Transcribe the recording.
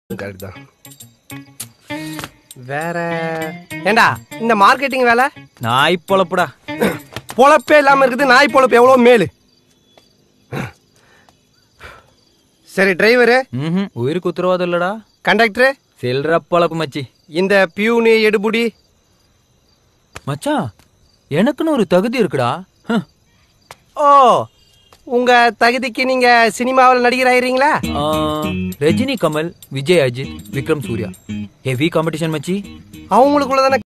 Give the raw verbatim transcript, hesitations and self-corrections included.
Correct தான். வேற ஏண்டா இந்த மார்க்கெட்டிங் வேலை நாய் பொழப்புடா. பொழப்பே இல்லாம இருக்குது. நாய் பொழப்பு எவ்வளவு மேலு. சரி டிரைவரு ம் உயிருக்கு உத்தரவாதம் இல்லடா. கண்டக்டரு சில்ற பொழப்பு மச்சி. இந்த பியூனு எடுபுடி மச்சான் எனக்குன்னு ஒரு தகுதி இருக்குடா. ஓ உங்க தகுதிக்கு நீங்க சினிமாவில் நடிகர் ஆயிரீங்களா? ரஜினி, கமல், விஜய், அஜித், விக்ரம், சூர்யா ஹெவி காம்படிஷன் மச்சி. அவங்களுக்குள்ள தானே